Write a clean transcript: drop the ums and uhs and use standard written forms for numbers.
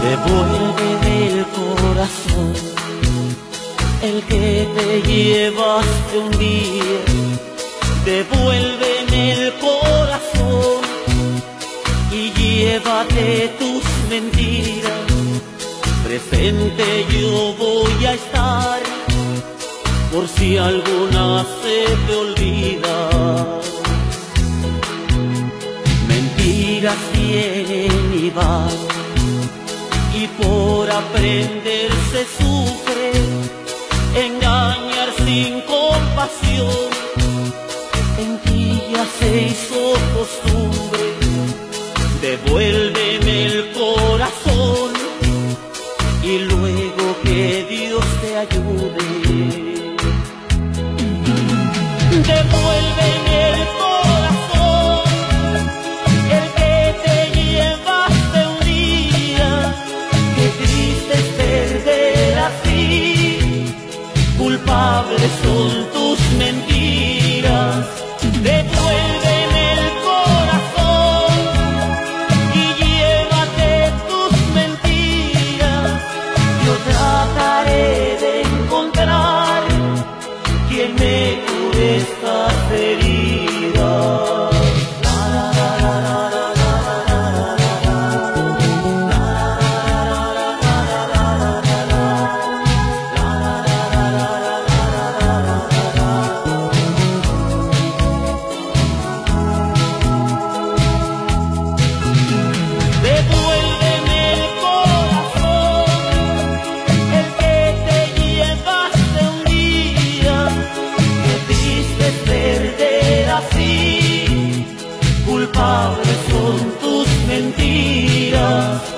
Devuélveme el corazón, el que te llevaste un día. Devuélveme el corazón y llévate tus mentiras. Presente yo voy a estar, por si alguna se te olvida. Mentiras vienen y van, y por aprender se sufre. Engañar sin compasión, en ti ya se hizo costumbre. Devuélveme el corazón y luego que Dios te ayude. Devuélveme el corazón, el que te llevaste un día. Qué triste es perder así, culpables son tus mentiras. Devuélveme el corazón y llévate tus mentiras. Yo trataré de encontrar quien me cure estas heridas. Culpables son tus mentiras.